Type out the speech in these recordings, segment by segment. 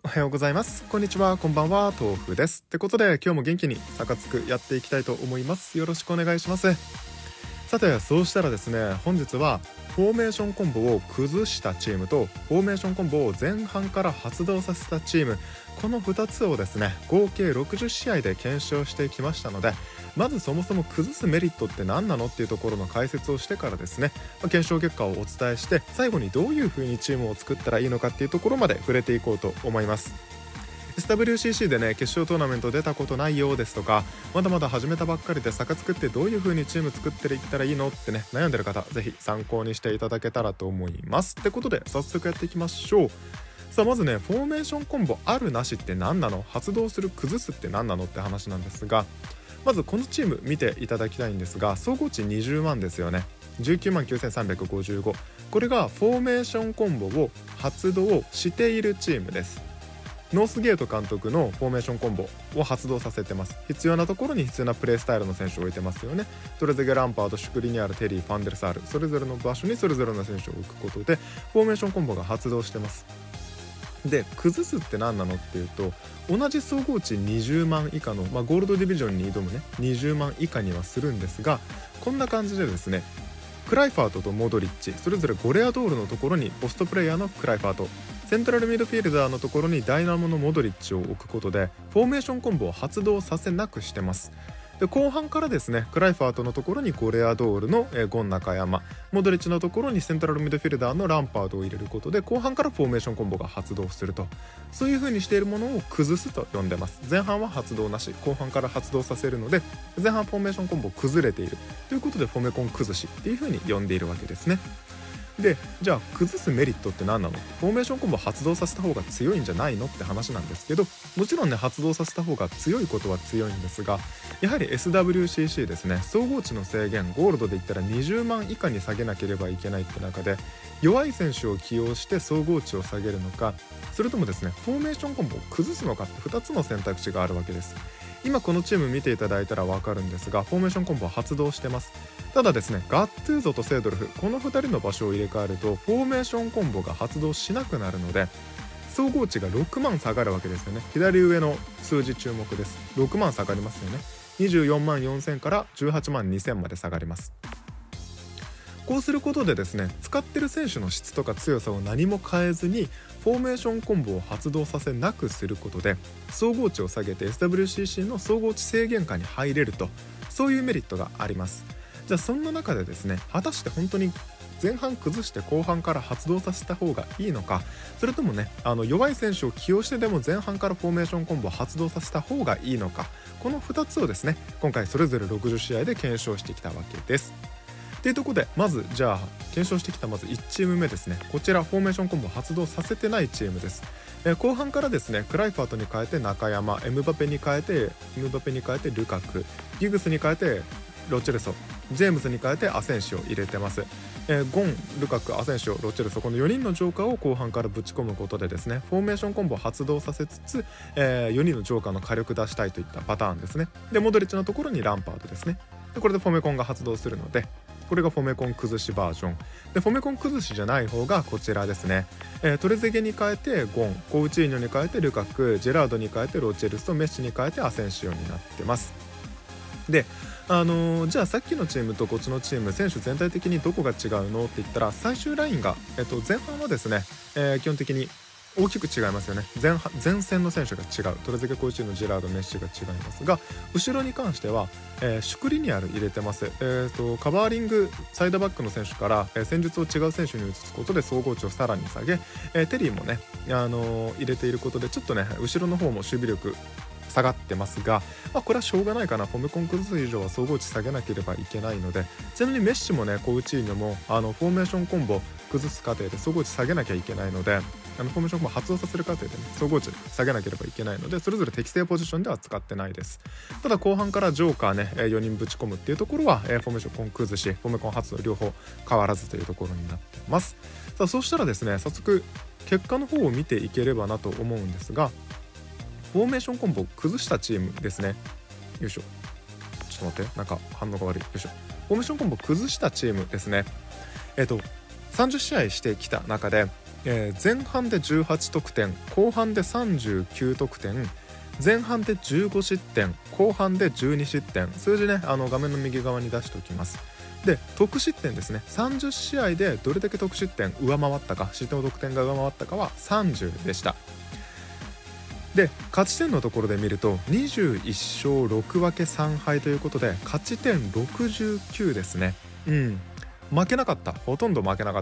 はようございます。こんにちは、こんばんは、豆腐です。ってことで今日も元気にサカツクやっていきたいと思います。よろしくお願いします。さて、そうしたらですね、本日はフォーメーションコンボを崩したチームとフォーメーションコンボを前半から発動させたチーム、この2つをですね、合計60試合で検証してきましたので、まずそもそも崩すメリットって何なのっていうところの解説をしてからですね、検証結果をお伝えして、最後にどういう風にチームを作ったらいいのかっていうところまで触れていこうと思います。SWCC でね、決勝トーナメント出たことないようですとか、まだまだ始めたばっかりでサカ作ってどういう風にチーム作っていったらいいのってね、悩んでる方、ぜひ参考にしていただけたらと思います。ってことで早速やっていきましょう。さあ、まずね、フォーメーションコンボあるなしって何なの、発動する崩すって何なのって話なんですが、まずこのチーム見ていただきたいんですが、総合値20万ですよね。19万9355、これがフォーメーションコンボを発動しているチームです。ノースゲート監督のフォーメーションコンボを発動させてます。必要なところに必要なプレースタイルの選手を置いてますよね。トレゼゲ、ランパード、シュクリニアル、テリー、ファンデルサール、それぞれの場所にそれぞれの選手を置くことでフォーメーションコンボが発動してます。で、崩すって何なのっていうと、同じ総合値20万以下の、ゴールドディビジョンに挑むね、20万以下にはするんですが、こんな感じでですね、クライファートとモドリッチ、それぞれゴレアドールのところにポストプレイヤーのクライファート、セントラルミッドフィールダーのところにダイナモのモドリッチを置くことでフォーメーションコンボを発動させなくしてます。で、後半からですね、クライファートのところにゴレアドールのゴン中山、モドリッチのところにセントラルミッドフィールダーのランパードを入れることで後半からフォーメーションコンボが発動すると、そういう風にしているものを崩すと呼んでます。前半は発動なし、後半から発動させるので、前半フォーメーションコンボ崩れているということでフォーメコン崩しっていう風に呼んでいるわけですね。で、じゃあ崩すメリットって何なの、フォーメーションコンボ発動させた方が強いんじゃないのって話なんですけど、もちろんね、発動させた方が強いことは強いんですが、やはり SWCC ですね、総合値の制限、ゴールドで言ったら20万以下に下げなければいけないって中で、弱い選手を起用して総合値を下げるのか、それともですね、フォーメーションコンボを崩すのかって2つの選択肢があるわけです。今このチーム見ていただいたら分かるんですが、フォーメーションコンボは発動してます。ただですね、ガットゥーゾとセイドルフ、この2人の場所を入れ替えるとフォーメーションコンボが発動しなくなるので、総合値が6万下がるわけですよね。左上の数字注目です。6万下がりますよね。24万4000から18万2000まで下がります。こうすることでですね、使ってる選手の質とか強さを何も変えずにフォーメーションコンボを発動させなくすることで総合値を下げて SWCC の総合値制限下に入れると、そういうメリットがあります。じゃあそんな中でですね、果たして本当に前半崩して後半から発動させた方がいいのか、それともね、弱い選手を起用してでも前半からフォーメーションコンボを発動させた方がいいのか、この2つをですね、今回それぞれ60試合で検証してきたわけです。というところで、まずじゃあ検証してきたまず1チーム目ですね。こちらフォーメーションコンボを発動させてないチームです。後半からですね、クライファートに変えて中山、エムバペに変えてルカク、ギグスに変えてロチェルソ、ジェームズに変えてアセンシを入れてます。ゴン、ルカク、アセンシオ、ロチェルソ、この4人のジョーカーを後半からぶち込むことでですね、フォーメーションコンボを発動させつつ、4人のジョーカーの火力出したいといったパターンですね。で、モドリッチのところにランパードですね。で、これでフォーメコンが発動するので、これがフォメコン崩しバージョンで、フォメコン崩しじゃない方がこちらですね。トレゼゲに変えてゴン、コウチーニョに変えてルカク、ジェラードに変えてロチェルソ、メッシに変えてアセンシオになってます。で、じゃあさっきのチームとこっちのチーム、選手全体的にどこが違うのって言ったら、最終ラインが、前半はですね、基本的に大きく違いますよね。前線の選手が違う、トレゼゲ、コウチーニョ、ジェラード、メッシが違いますが、後ろに関しては、シュクリニアル入れてます。カバーリングサイドバックの選手から、戦術を違う選手に移すことで総合値をさらに下げ、テリーもね、入れていることでちょっとね、後ろの方も守備力下がってますが、これはしょうがないかな。フォメコン崩す以上は総合値下げなければいけないので、ちなみにメッシもね、コウチーニョもフォーメーションコンボ崩す過程で総合値下げなきゃいけないので、フォーメーションコンボ発動させる過程で、ね、総合値下げなければいけないので、それぞれ適正ポジションでは使ってないです。ただ後半からジョーカーね、4人ぶち込むっていうところは、フォーメーションコン崩し、フォーメコン発動両方変わらずというところになってます。さあ、そうしたらですね、早速結果の方を見ていければなと思うんですが、フォーメーションコンボを崩したチームですね。よいしょ、ちょっと待って、なんか反応が悪い。よいしょ。フォーメーションコンボを崩したチームですね。30試合してきた中で前半で18得点、後半で39得点、前半で15失点、後半で12失点、数字ね画面の右側に出しておきます。で得失点ですね、30試合でどれだけ得失点上回ったか、失点の得点が上回ったかは30でした。で勝ち点のところで見ると21勝6分け3敗ということで勝ち点69ですね。負けなかった、ほとんど負けなかった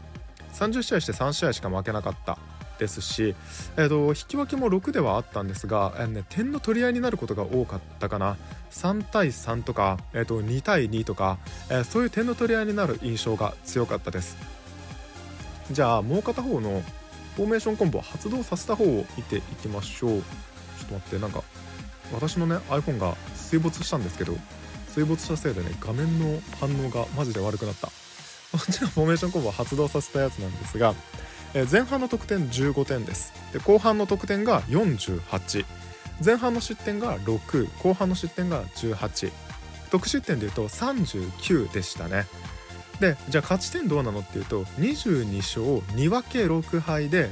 。30試合して3試合しか負けなかったですし、引き分けも6ではあったんですが、点の取り合いになることが多かったかな。3対3とか、2対2とか、そういう点の取り合いになる印象が強かったです。じゃあもう片方のフォーメーションコンボを発動させた方を見ていきましょう。ちょっと待って、なんか私のね iPhone が水没したんですけど、水没したせいでね画面の反応がマジで悪くなった。こちらフォーメーションコンボを発動させたやつなんですが、前半の得点15点です。で後半の得点が48、前半の失点が6、後半の失点が18、得失点でいうと39でしたね。でじゃあ勝ち点どうなのっていうと22勝2分け6敗で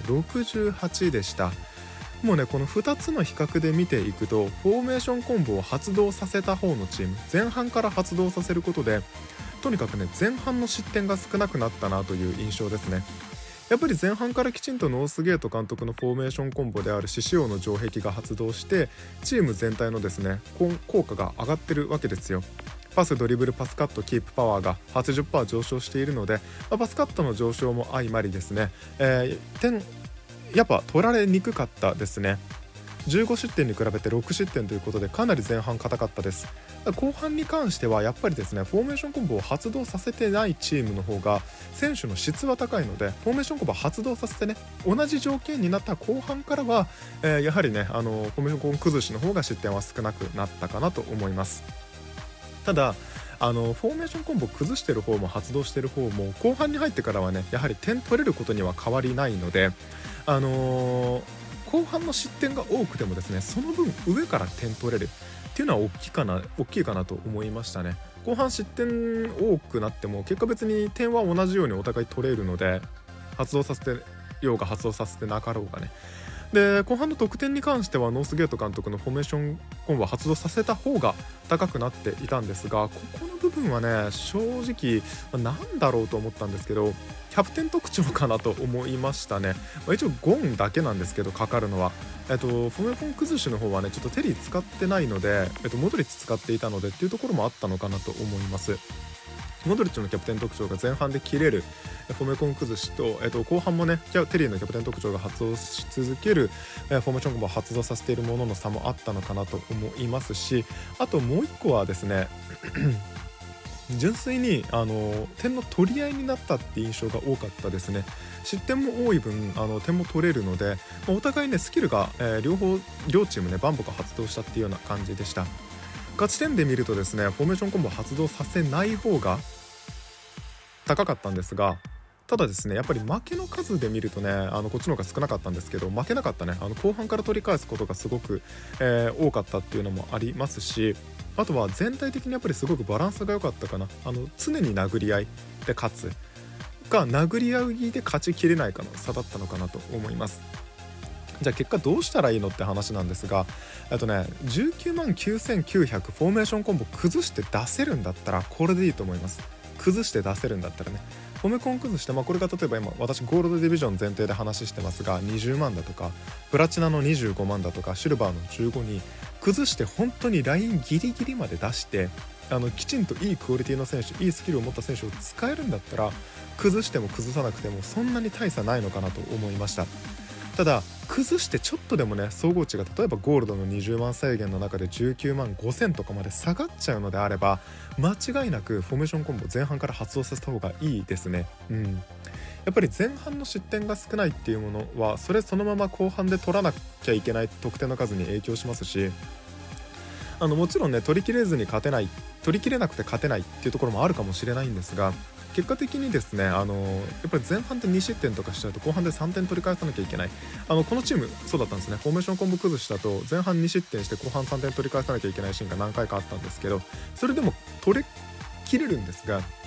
68でした。もうねこの2つの比較で見ていくと、フォーメーションコンボを発動させた方のチーム、前半から発動させることでとにかくね前半の失点が少なくなったなという印象ですね。やっぱり前半からきちんとノースゲート監督のフォーメーションコンボである獅子王の城壁が発動してチーム全体のですね効果が上がってるわけですよ。パス、ドリブル、パスカット、キープパワーが 80% 上昇しているので、パスカットの上昇も相まりですね、点やっぱ取られにくかったですね。15失点に比べて6失点ということでかなり前半硬かったです。後半に関してはやっぱりですねフォーメーションコンボを発動させてないチームの方が選手の質は高いので、フォーメーションコンボを発動させてね同じ条件になった後半からは、やはりねフォーメーションコンボ崩しの方が失点は少なくなったかなと思います。ただフォーメーションコンボ崩してる方も発動してる方も後半に入ってからはねやはり点取れることには変わりないので、後半の失点が多くてもですねその分上から点取れるっていうのは大きいかなと思いましたね。後半失点多くなっても結果別に点は同じようにお互い取れるので、発動させてようが発動させてなかろうがね。で後半の得点に関してはノースゲート監督のフォーメーションコンボを発動させた方が高くなっていたんですが、ここの部分はね正直なんだろうと思ったんですけど、キャプテン特徴かなと思いましたね。一応ゴンだけなんですけどかかるのは、フォーメーション崩しの方はねちょっとテリー使ってないので、モドリッチ使っていたのでっていうところもあったのかなと思います。モドリッチのキャプテン特徴が前半で切れるフォーメコン崩しと、後半もねテリーのキャプテン特徴が発動し続ける、フォーメーションコンボを発動させているものの差もあったのかなと思いますし、あともう一個はですね純粋に点の取り合いになったって印象が多かったですね。失点も多い分点も取れるので、お互いねスキルが、両チームねバンボが発動したっていうような感じでした。勝ち点で見るとですねフォーメーションコンボを発動させない方が高かったんですが、ただですねやっぱり負けの数で見るとねこっちの方が少なかったんですけど、負けなかったね後半から取り返すことがすごく、多かったっていうのもありますし、あとは全体的にやっぱりすごくバランスが良かったかな。常に殴り合いで勝つか殴り合いで勝ちきれないかの差だったのかなと思います。じゃあ結果どうしたらいいのって話なんですが、19万9900フォーメーションコンボ崩して出せるんだったらこれでいいと思います。崩して出せるんだったらね、フォーメコン崩して、これが例えば今私ゴールドディビジョン前提で話してますが20万だとかプラチナの25万だとかシルバーの15に崩して本当にラインギリギリまで出してきちんといいクオリティの選手、いいスキルを持った選手を使えるんだったら崩しても崩さなくてもそんなに大差ないのかなと思いました。ただ崩してちょっとでもね総合値が例えばゴールドの20万制限の中で19万5000とかまで下がっちゃうのであれば間違いなくフォーメーションコンボ前半から発動させた方がいいですね。やっぱり前半の失点が少ないっていうものはそのまま後半で取らなきゃいけない得点の数に影響しますし、もちろんね取り切れなくて勝てないっていうところもあるかもしれないんですが、結果的にですねやっぱり前半で2失点とかしちゃうと後半で3点取り返さなきゃいけない。このチームそうだったんですね。フォーメーションコンボ崩しだと前半2失点して後半3点取り返さなきゃいけないシーンが何回かあったんですけど、それでも取り切れるんですが、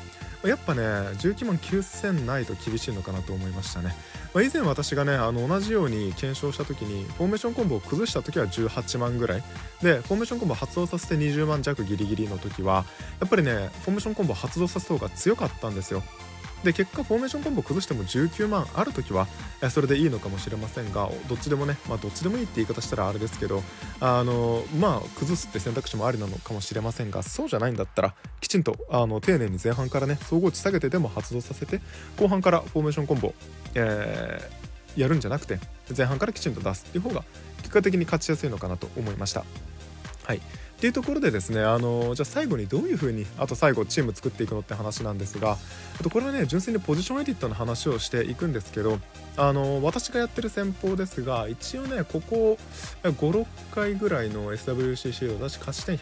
やっぱね19万9000ないと厳しいのかなと思いましたね。以前私がね同じように検証した時にフォーメーションコンボを崩した時は18万ぐらいで、フォーメーションコンボを発動させて20万弱ギリギリの時はやっぱりねフォーメーションコンボを発動させた方が強かったんですよ。で結果フォーメーションコンボを崩しても19万ある時はそれでいいのかもしれませんが、どっちでもね、どっちでもいいって言い方したらあれですけど、崩すって選択肢もありなのかもしれませんが、そうじゃないんだったらきちんと丁寧に前半からね総合値下げてでも発動させて、後半からフォーメーションコンボ、やるんじゃなくて前半からきちんと出すっていう方が結果的に勝ちやすいのかなと思いました。はい、っていうところでですね、じゃあ最後にどういう風に最後チーム作っていくのって話なんですが、これはね純粋にポジションエディットの話をしていくんですけど、私がやってる戦法ですが、一応ねここ 5,6 回ぐらいの SWCC を私勝ち点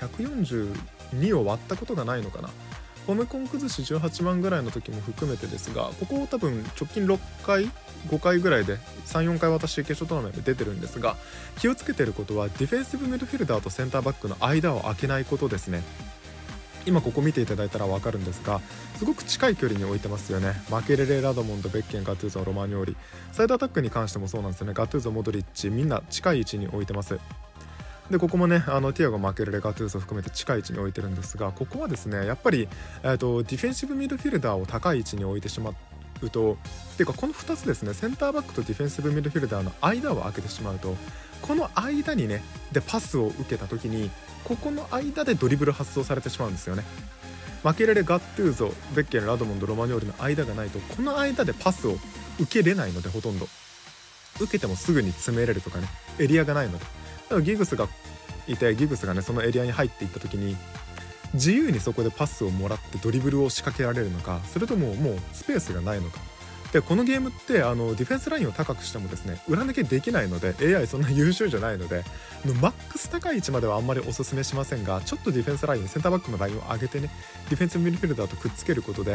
142を割ったことがないのかな。フォメコン崩し18万ぐらいの時も含めてですが、ここ多分直近6回5回ぐらいで 3,4 回私決勝トーナメント出てるんですが、気をつけてることはディフェンシブミッドフィルダーとセンターバックの間を空けないことですね。今ここ見ていただいたら分かるんですが、すごく近い距離に置いてますよね。マケレレ、ラドモンド、ベッケン、ガトゥーゾ、ロマニョーリ、サイドアタックに関してもそうなんですよね。ガトゥーゾ、モドリッチ、みんな近い位置に置いてます。でここもねティアゴ、マケレレ、ガトゥーゾ含めて近い位置に置いてるんですが、ここはですねやっぱり、ディフェンシブミッドフィルダーを高い位置に置いてしまうと、っていうかこの2つですね、センターバックとディフェンシブミッドフィルダーの間を空けてしまうと、この間にねでパスを受けた時にここの間でドリブル発動されてしまうんですよね。マケレレ、ガットゥーゾ、ベッケン、ラドモンド、ロマニョーリの間がないとこの間でパスを受けれないので、ほとんど受けてもすぐに詰めれるとかねエリアがないので、だからギグスがいてギグスがねそのエリアに入っていった時に自由にそこでパスをもらってドリブルを仕掛けられるのか、それとももうスペースがないのか。でこのゲームってディフェンスラインを高くしてもですね裏抜けできないので AI そんな優秀じゃないのでマックス高い位置まではあんまりおすすめしませんが、ちょっとディフェンスラインセンターバックのラインを上げてねディフェンスミッドフィルダーとくっつけることで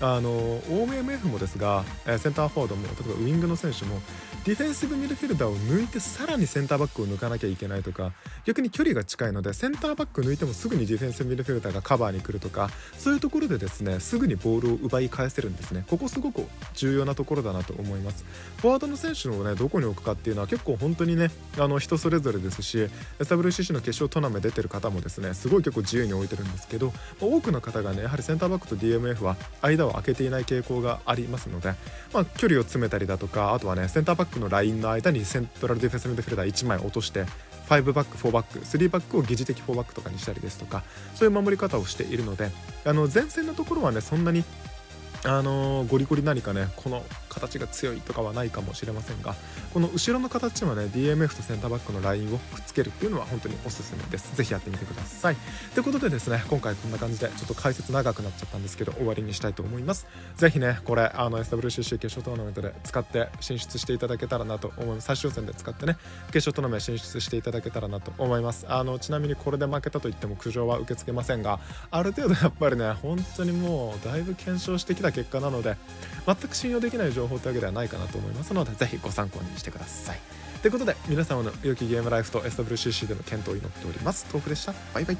OMF もですがセンターフォワードも例えばウイングの選手もディフェンシブミッドフィルダーを抜いてさらにセンターバックを抜かなきゃいけないとか、逆に距離が近いのでセンターバック抜いてもすぐにディフェンスミッドフィルダーがカバーに来るとか、そういうところでですねすぐにボールを奪い返せるんですね。ここすごく重要なところだなと思います。フォワードの選手をねどこに置くかっていうのは結構本当にね人それぞれですし、 SWCC の決勝トーナメント出てる方もですねすごい結構自由に置いてるんですけど、多くの方がねやはりセンターバックと DMF は間を空けていない傾向がありますので、距離を詰めたりだとか、あとはねセンターバックのラインの間にセントラルディフェンスミッドフィルダー1枚落として5バック4バック3バックを疑似的4バックとかにしたりですとか、そういう守り方をしているので前線のところはねそんなにゴリゴリ何かねこの形が強いとかはないかもしれませんが、この後ろの形はね DMF とセンターバックのラインをくっつけるっていうのは本当におすすめです。ぜひやってみてください。ということでですね今回こんな感じでちょっと解説長くなっちゃったんですけど終わりにしたいと思います。ぜひねこれSWCC 決勝トーナメントで使って進出していただけたらなと思います。最終予選で使ってね決勝トーナメント進出していただけたらなと思います。ちなみにこれで負けたといっても苦情は受け付けませんが、ある程度やっぱりね本当にもうだいぶ検証してきた結果なので全く信用できない情報ってわけではないかなと思いますので、ぜひご参考にしてください。ということで皆様の良きゲームライフと SWCC での健闘を祈っております。豆腐でした。バイバイ。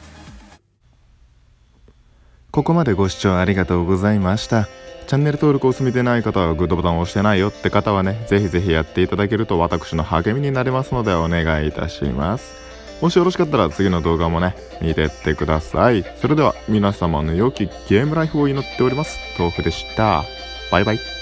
ここまでご視聴ありがとうございました。チャンネル登録を済みでない方はグッドボタンを押してないよって方はねぜひぜひやっていただけると私の励みになりますのでお願いいたします。もしよろしかったら次の動画もね見てってください。それでは皆様の良きゲームライフを祈っております。豆腐でした。バイバイ。